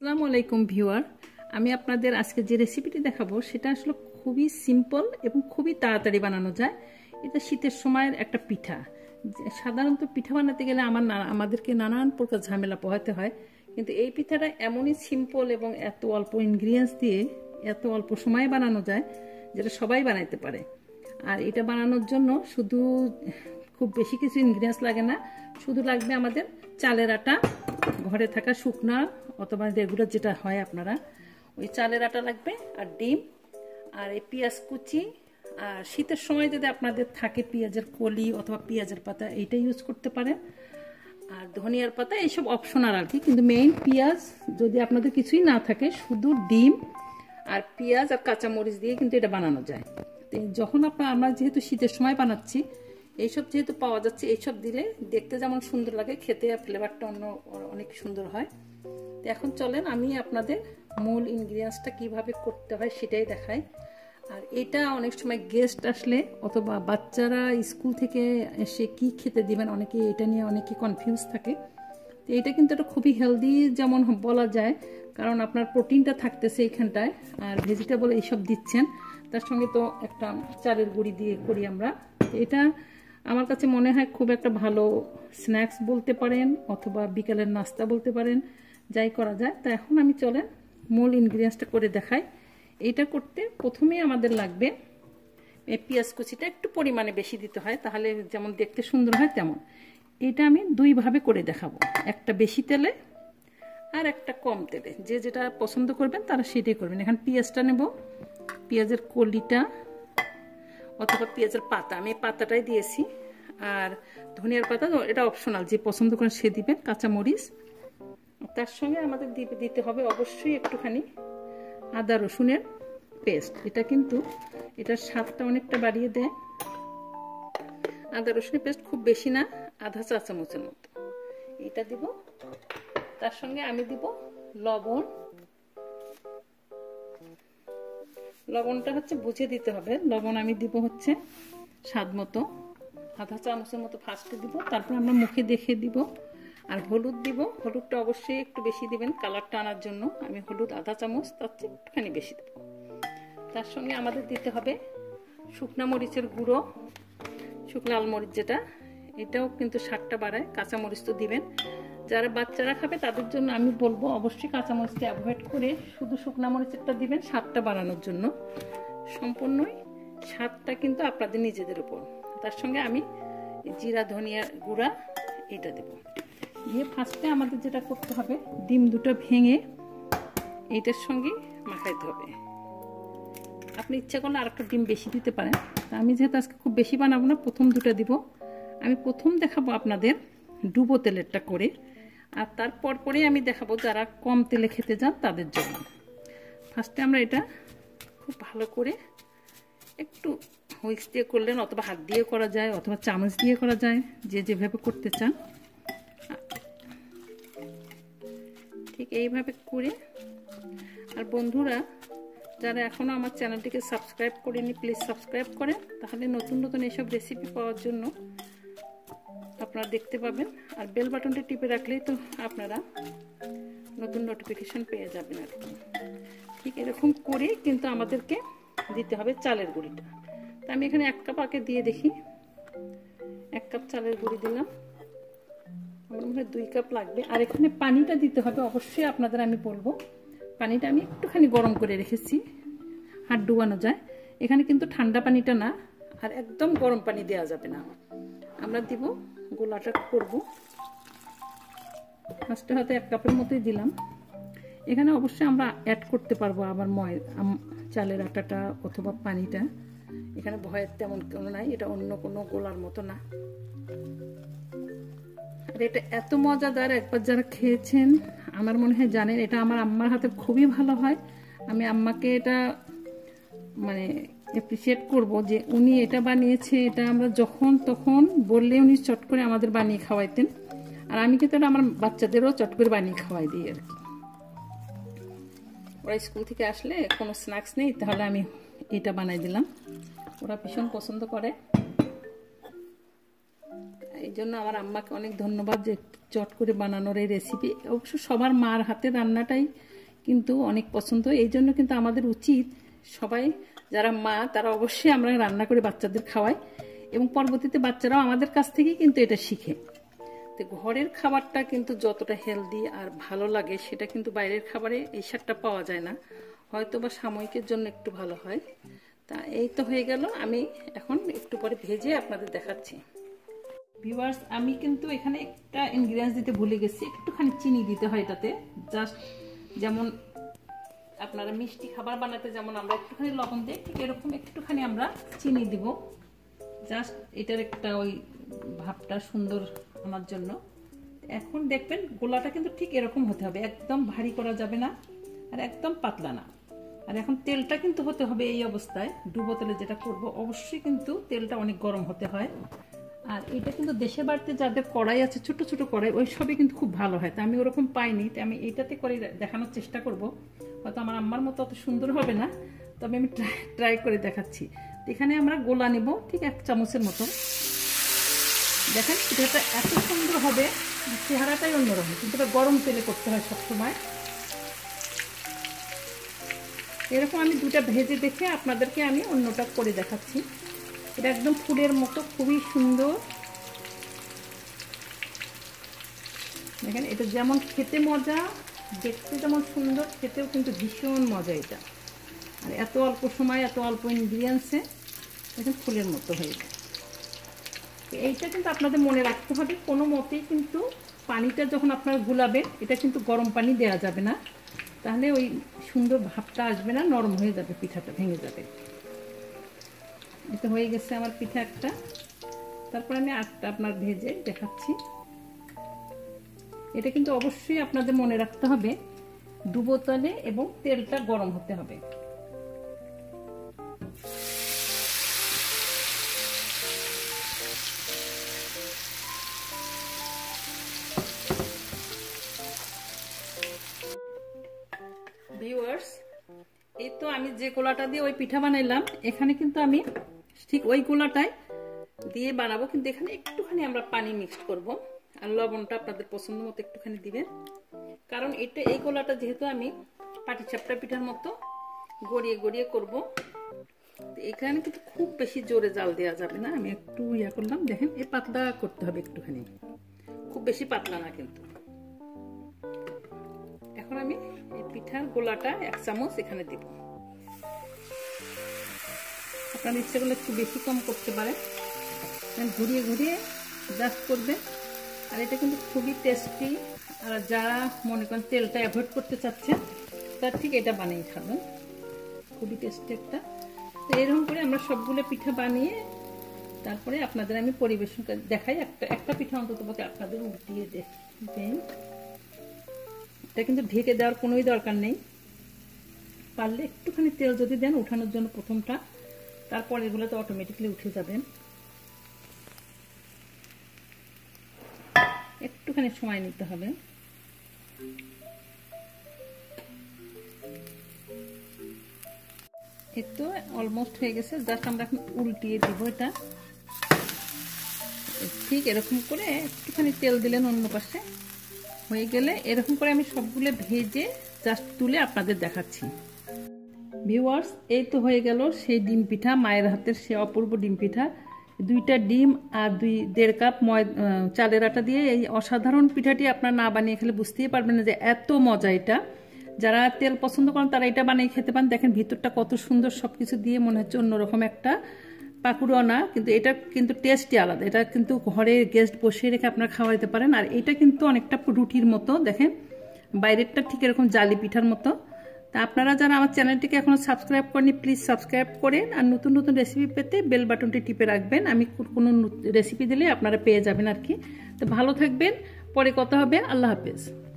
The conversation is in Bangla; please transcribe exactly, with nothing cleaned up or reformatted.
আসসালামু আলাইকুম ভিউয়ার, আমি আপনাদের আজকে যে রেসিপিটি দেখাবো সেটা আসলে খুবই সিম্পল এবং খুবই তাড়াতাড়ি বানানো যায়। এটা শীতের সময়ের একটা পিঠা। সাধারণত পিঠা বানাতে গেলে আমার আমাদেরকে নানান প্রকার ঝামেলা পোহাতে হয়, কিন্তু এই পিঠাটা এমনই সিম্পল এবং এত অল্প ইনগ্রিডিয়েন্টস দিয়ে এত অল্প সময়ে বানানো যায় যেটা সবাই বানাইতে পারে। আর এটা বানানোর জন্য শুধু খুব বেশি কিছু ইনগ্রিডিয়েন্টস লাগে না, শুধু লাগবে আমাদের চালের আটা, ঘরে থাকা শুকনা অথবা রেগুলার যেটা হয় আপনারা ওই চালের আটা লাগবে, আর ডিম, আর এই পেঁয়াজ কুচি, আর শীতের সময় যদি আপনাদের থাকে পেঁয়াজের কলি অথবা পেঁয়াজের পাতা এইটা ইউজ করতে পারেন, আর ধনিয়ার পাতা, এইসব অপশনাল আর কি। কিন্তু মেইন পেঁয়াজ যদি আপনাদের কিছুই না থাকে, শুধু ডিম আর পেঁয়াজ আর কাঁচামরিচ দিয়ে কিন্তু এটা বানানো যায়। যখন আপনার আমরা যেহেতু শীতের সময় বানাচ্ছি, এইসব যেহেতু পাওয়া যাচ্ছে, এইসব দিলে দেখতে যেমন সুন্দর লাগে, খেতে ফ্লেভারটা অন্য অনেক সুন্দর হয়। তো এখন চলেন আমি আপনাদের মূল ইনগ্রিডিয়েন্টসটা কিভাবে করতে হয় সেটাই দেখাই। আর এটা অনেক সময় গেস্ট আসলে অথবা বাচ্চারা স্কুল থেকে এসে কি খেতে দিবেন, অনেকে এটা নিয়ে অনেকে কনফিউজ থাকে। তো এটা কিন্তু এটা খুবই হেলদি যেমন বলা যায়, কারণ আপনার প্রোটিনটা থাকতেছে এইখানটায়, আর ভেজিটেবল এইসব দিচ্ছেন, তার সঙ্গে তো একটা চালের গুঁড়ি দিয়ে করি আমরা। এটা আমার কাছে মনে হয় খুব একটা ভালো স্ন্যাক্স বলতে পারেন অথবা বিকালের নাস্তা বলতে পারেন, যাই করা যায়। তা এখন আমি চলেন মূল ইনগ্রিডিয়েন্টসটা করে দেখাই। এইটা করতে প্রথমেই আমাদের লাগবে এই পেঁয়াজ কুচিটা একটু পরিমাণে বেশি দিতে হয়, তাহলে যেমন দেখতে সুন্দর হয় তেমন। এটা আমি দুইভাবে করে দেখাবো, একটা বেশি তেলে আর একটা কম তেলে। যে যেটা পছন্দ করবেন তারা সেটাই করবেন। এখন পেঁয়াজটা নেব, পেঁয়াজের কলিটা অথবা পেঁয়াজের পাতা, আমি পাতাটাই দিয়েছি, আর ধনিয়ার পাতা এটা অপশনাল, যে পছন্দ করেন সে দিবেন, কাঁচামরিচ। তার সঙ্গে আমাদের দিতে হবে অবশ্যই একটুখানি আদা রসুনের পেস্ট। এটা কিন্তু এটার স্বাদটা অনেকটা বাড়িয়ে দেয়। আদা রসুনের পেস্ট খুব বেশি না, আধা চা চামচের মতো এটা দিব। তার সঙ্গে আমি দিব লবণ। লবণটা হচ্ছে বুঝে দিতে হবে। লবণ আমি দিব হচ্ছে স্বাদ মতো, আধা চামচের মতো ফার্স্টে দিব, তারপর আমরা মুখে দেখে দিব। আর হলুদ দিব, হলুদটা অবশ্যই একটু বেশি দিবেন কালারটা আনার জন্য। আমি হলুদ আধা চামচ, তার চেয়ে একটুখানি বেশি দেব। তার সঙ্গে আমাদের দিতে হবে শুকনা মরিচের গুঁড়ো, শুকনো লাল মরিচ যেটা, এটাও কিন্তু স্বাদটা বাড়ায়। কাঁচামরিচ তো দিবেন। যারা বাচ্চারা খাবে তাদের জন্য আমি বলবো অবশ্যই কাঁচামরিচটা অ্যাভয়েড করে শুধু শুকনা মরিচেরটা দিবেন স্বাদটা বাড়ানোর জন্য। সম্পূর্ণই স্বাদটা কিন্তু আপনাদের নিজেদের উপর। তার সঙ্গে আমি জিরা ধনিয়া গুঁড়া এটা দেব। দিয়ে ফার্স্টে আমাদের যেটা করতে হবে, ডিম দুটো ভেঙে এইটার সঙ্গে মাখাইতে হবে। আপনি ইচ্ছা করলে আর একটা ডিম বেশি দিতে পারেন। তা আমি যেহেতু আজকে খুব বেশি বানাবো না, প্রথম দুটো দিব। আমি প্রথম দেখাবো আপনাদের ডুবো তেলেরটা করে, আর তারপর পরে আমি দেখাবো যারা কম তেলে খেতে যান তাদের জন্য। ফার্স্টে আমরা এটা খুব ভালো করে একটু হুইক্স দিয়ে করলেন, অথবা হাত দিয়ে করা যায় অথবা চামচ দিয়ে করা যায়, যে যেভাবে করতে চান। ঠিক এইভাবে করে। আর বন্ধুরা যারা এখনও আমার চ্যানেলটিকে সাবস্ক্রাইব করেনি, প্লিজ সাবস্ক্রাইব করেন, তাহলে নতুন নতুন এইসব রেসিপি পাওয়ার জন্য আপনারা দেখতে পাবেন। আর বেল বাটনটি টিপে রাখলেই তো আপনারা নতুন নোটিফিকেশন পেয়ে যাবেন আর কি। ঠিক এরকম করে কিন্তু আমাদেরকে দিতে হবে চালের গুঁড়িটা। তা আমি এখানে এক কাপ আগে দিয়ে দেখি, এক কাপ চালের গুঁড়ি দিলাম। আমার মনে হয় দুই কাপ লাগবে। আর এখানে পানিটা দিতে হবে অবশ্যই আপনাদের, আমি বলবো পানিটা আমি একটুখানি গরম করে রেখেছি, হাত ডুবানো যায়। এখানে কিন্তু ঠান্ডা পানিটা না, আর একদম গরম পানি দেওয়া যাবে না। আমরা দিব, গোলাটা করব। ফার্স্টে হয়তো এক কাপের মতোই দিলাম। এখানে অবশ্যই আমরা অ্যাড করতে পারবো আবার ময় চালের আটাটা অথবা পানিটা, এখানে ভয়ের তেমন কোনো নাই, এটা অন্য কোনো গোলার মতো না। আর এটা এত মজাদার, একবার যারা খেয়েছেন আমার মনে হয় জানেন। এটা আমার আম্মার হাতে খুবই ভালো হয়। আমি আম্মাকে এটা মানে অ্যাপ্রিসিয়েট করব যে উনি এটা বানিয়েছে। এটা আমরা যখন তখন বললে উনি চট করে আমাদের বানিয়ে খাওয়াইতেন, আর আমি কিন্তু এটা আমার বাচ্চাদেরও চট করে বানিয়ে খাওয়াই দিই আর কি। ওরা স্কুল থেকে আসলে কোনো স্ন্যাক্স নেই, তাহলে আমি এটা বানাই দিলাম, ওরা ভীষণ পছন্দ করে। এই এই জন্য আমার আম্মাকে অনেক ধন্যবাদ যে চট করে বানানোর এই রেসিপি। অবশ্য সবার মার হাতের রান্নাটাই কিন্তু অনেক পছন্দ, এই জন্য কিন্তু আমাদের উচিত সবাই যারা মা তারা অবশ্যই আমরা রান্না করে বাচ্চাদের খাওয়াই এবং পরবর্তীতে বাচ্চারাও আমাদের কাছ থেকেই কিন্তু এটা শিখে। তো ঘরের খাবারটা কিন্তু যতটা হেলদি আর ভালো লাগে সেটা কিন্তু বাইরের খাবারে এই স্বাদটা পাওয়া যায় না, হয়তো বা সাময়িকের জন্য একটু ভালো হয়। তা এই তো হয়ে গেল, আমি এখন একটু পরে ভেজে আপনাদের দেখাচ্ছি। ভিউয়ার্স, আমি কিন্তু এখানে একটা ইনগ্রিডিয়েন্টস দিতে ভুলে গেছি, একটুখানি চিনি দিতে হয় এটাতে। জাস্ট যেমন আপনারা মিষ্টি খাবার বানাতে যেমন আমরা একটুখানি লবণ দিই, ঠিক এরকম একটুখানি আমরা চিনি দিব, জাস্ট এটার একটা ওই ভাবটা সুন্দর আনার জন্য। এখন দেখবেন গোলাটা কিন্তু ঠিক এরকম হতে হবে, একদম ভারী করা যাবে না আর একদম পাতলা না। আর এখন তেলটা কিন্তু হতে হবে এই অবস্থায়, ডুবো তেলে যেটা করব অবশ্যই কিন্তু তেলটা অনেক গরম হতে হয়। আর এটা কিন্তু দেশের বাড়িতে যাদের কড়াই আছে, ছোট ছোট কড়াই, ওই সবই কিন্তু খুব ভালো হয়। তা আমি ওরকম পাইনি, তাই আমি এইটাতে করে দেখানোর চেষ্টা করব। হয়তো আমার আম্মার মতো অত সুন্দর হবে না, তবে আমি ট্রাই ট্রাই করে দেখাচ্ছি। এখানে আমরা গোলা নেব ঠিক এক চামচের মতো। দেখেন এটা এত সুন্দর হবে, চেহারাটাই অন্যরকম, কিন্তু এটা গরম তেলে করতে হয় সবসময়। এরকম আমি দুটা ভেজে দেখে আপনাদেরকে আমি অন্যটা করে দেখাচ্ছি। এটা একদম ফুলের মতো খুবই সুন্দর। দেখেন এটা যেমন খেতে মজা, দেখতে যেমন সুন্দর, খেতেও কিন্তু ভীষণ মজা এটা। আর এত অল্প সময় এত অল্প ইনগ্রিডিয়েন্টসে দেখেন ফুলের মতো হয়ে যায়। এইটা কিন্তু আপনাদের মনে রাখতে হবে, কোনো মতেই কিন্তু পানিটা যখন আপনারা গুলাবেন এটা কিন্তু গরম পানি দেওয়া যাবে না, তাহলে ওই সুন্দর ভাবটা আসবে না, নরম হয়ে যাবে, পিঠাটা ভেঙে যাবে। এটা হয়ে গেছে আমার পিঠা একটা। তারপর আমি আটটা আপনার ভেজে দেখাচ্ছি। এটা কিন্তু অবশ্যই আপনাদের মনে রাখতে হবে, ডুবো তেলে এবং তেলটা গরম হতে হবে। ভিউয়ার্স, এই তো আমি যে গোলাটা দিয়ে ওই পিঠা বানাইলাম, এখানে কিন্তু আমি ঠিক ওই গোলাটাই দিয়ে বানাবো, কিন্তু এখানে একটুখানি আমরা পানি মিক্সড করব। আর লবণটা আপনাদের পছন্দ মতো একটুখানি দিবেন, কারণ এটা এই গোলাটা যেহেতু আমি পাটিসাপটা পিঠার মতো গড়িয়ে গড়িয়ে করব, এখানে কিন্তু খুব বেশি জোরে জাল দেওয়া যাবে না। আমি একটু ইয়া করলাম, দেখেন এই পাতলা করতে হবে একটুখানি, খুব বেশি পাতলা না কিন্তু। এখন আমি এই পিঠার গোলাটা এক চামচ এখানে দিব। আপনার ইচ্ছে করলে একটু বেশি কম করতে পারেন, ঘুরিয়ে ঘুরিয়ে জাস্ট করবেন। আর এটা কিন্তু খুবই টেস্টি। আর যারা মনে করেন তেলটা অ্যাভয়েড করতে চাচ্ছেন তার ঠিক এটা বানিয়ে খাবেন, খুবই টেস্টি একটা। তো এরকম করে আমরা সবগুলো পিঠা বানিয়ে তারপরে আপনাদের আমি পরিবেশন দেখাই। একটা একটা পিঠা অন্তত আপনাদের উল্টিয়ে দেখবেন। এটা কিন্তু ঢেকে দেওয়ার কোনোই দরকার নেই, পারলে একটুখানি তেল যদি দেন উঠানোর জন্য প্রথমটা, তারপর এগুলো তো অটোমেটিকলি উঠে যাবেন। একটুখানি সময় নিতে হবে। এই তো অলমোস্ট হয়ে গেছে, জাস্ট আমরা এখন উল্টিয়ে দিব। এটা ঠিক এরকম করে একটুখানি তেল দিলেন অন্য পাশে, হয়ে গেলে এরকম করে আমি সবগুলো ভেজে জাস্ট তুলে আপনাদের দেখাচ্ছি। ভিউয়ার্স, এই তো হয়ে গেল সেই ডিম পিঠা, মায়ের হাতের সে অপূর্ব ডিম পিঠা। দুইটা ডিম আর দুই দেড় কাপ ময় চালের আটা দিয়ে এই অসাধারণ পিঠাটি আপনার না বানিয়ে খেলে বুঝতেই পারবেন না যে এত মজা এটা। যারা তেল পছন্দ করেন তারা এটা বানিয়ে খেতে পান। দেখেন ভিতরটা কত সুন্দর, সব কিছু দিয়ে মনে হচ্ছে অন্যরকম একটা পাকুড়া না, কিন্তু এটা কিন্তু টেস্টই আলাদা। এটা কিন্তু ঘরে গেস্ট বসিয়ে রেখে আপনারা খাওয়াইতে পারেন। আর এটা কিন্তু অনেকটা রুটির মতো, দেখেন বাইরেরটা ঠিক এরকম জালি পিঠার মতো। তা আপনারা যারা আমার চ্যানেলটিকে এখনো সাবস্ক্রাইব করেনি প্লিজ সাবস্ক্রাইব করেন, আর নতুন নতুন রেসিপি পেতে বেল বাটনটি টিপে রাখবেন। আমি কোনো রেসিপি দিলে আপনারা পেয়ে যাবেন আর কি। তো ভালো থাকবেন, পরে কথা হবে, আল্লাহ হাফেজ।